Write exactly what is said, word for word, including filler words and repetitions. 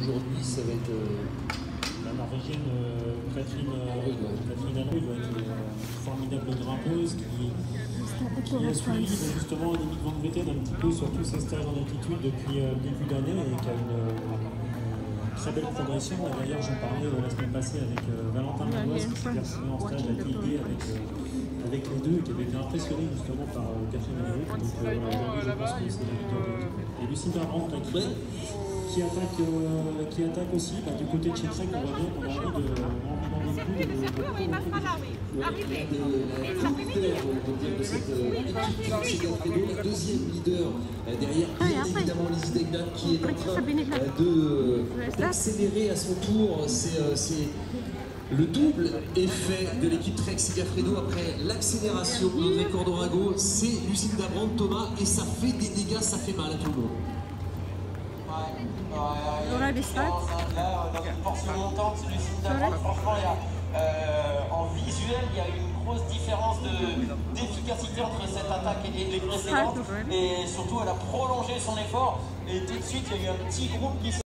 aujourd'hui, ça va être... Euh... La Norvégienne euh, Catherine euh, Catherine Hanno doit être une euh, formidable grimpeuse qui, qui a suivi justement Annemiek van Vleuten un petit peu sur tous ses stages en altitude depuis le euh, début d'année et qui a une, euh, une très belle progression. D'ailleurs, j'en parlais euh, la semaine passée avec euh, Valentin Manoise qui s'est persuadé en stage à Tillier avec, euh, avec les deux et qui avait été impressionné justement par euh, Catherine Hanno. Donc euh, voilà, aujourd'hui, je pense que c'est la victoire de l'équipe. Et Lucinda Brandt qui ouais. Qui attaque, euh, qui attaque aussi bah, du côté de chez Trek, on voit bien qu'on a envie de de cette équipe Trek Segafredo, la deuxième leader derrière, bien évidemment Lizzie Deignan qui est en train d'accélérer à son tour. C'est le double effet de l'équipe Trek Segafredo après l'accélération d'André Cordorago, c'est Lucinda Brandt, Thomas, et ça fait des dégâts, ça fait mal à tout le monde. Voilà les stats. Là, dans une portion montante, Lucinda Brandt, franchement, il y a, euh, en visuel, il y a une grosse différence d'efficacité entre cette attaque et les précédentes. Et surtout, elle a prolongé son effort. Et tout de suite, il y a eu un petit groupe qui